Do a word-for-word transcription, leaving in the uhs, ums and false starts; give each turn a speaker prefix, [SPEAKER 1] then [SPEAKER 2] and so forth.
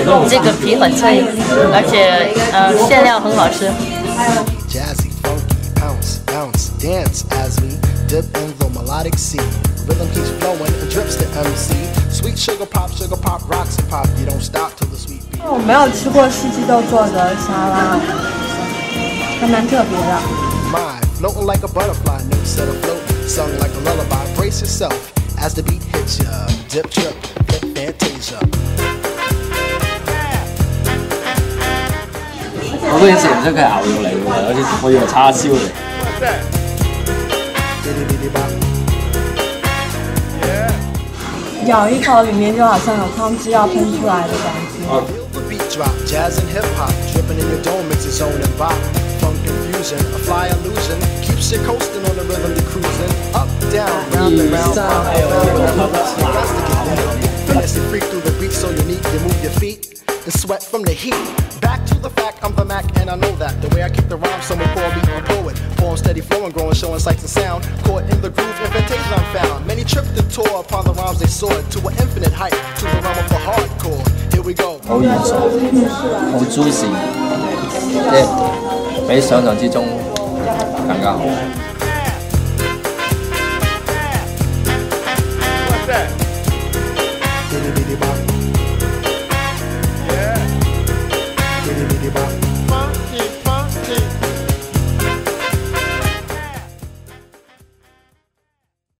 [SPEAKER 1] 这个皮很脆，而且呃馅料很好吃。
[SPEAKER 2] Jazzy, funky, bounce, bounce, dance as we dip in the melodic sea. Rhythm keeps flowing and drips to M C. Sweet sugar pop, sugar pop, rocks and pop. You don't stop till the sweet beat.
[SPEAKER 3] 我没有吃过四季豆做的沙拉，还蛮特别的。
[SPEAKER 2] My floating like a butterfly, no set afloat, sung like a lullaby. Brace yourself as the beat hits ya. Dip, trip, hit fantasia.
[SPEAKER 4] 我都已經食唔出佢係牛肉嚟㗎，好似我以為叉燒嚟。
[SPEAKER 3] 咬一口，里面就好像有汤汁要喷出来的感觉。
[SPEAKER 2] Feel the beat drop, jazz and hip hop, dripping in your dome, it's a zone and bop. Funk confusion, a fly illusion, keeps you coasting on the rhythm you're cruising. Up, down, round and round, round and round. You got to get down. Finesse and freak through the beat so unique, you move your feet and sweat from the heat. Back to the fact, I'm the Mac and I know that. The way I kick the rhyme, someone call me a poet. Form steady flowing, growing, showing sights and sound. Caught in the groove, invitation I'm found. Many tripped and tore upon the rhymes they soared to an infinite height, to the realm of the hardcore. Here we go.
[SPEAKER 4] 好軟熟，好 juicy，即係比想象之中更加好。
[SPEAKER 2] Bitty bitty bop.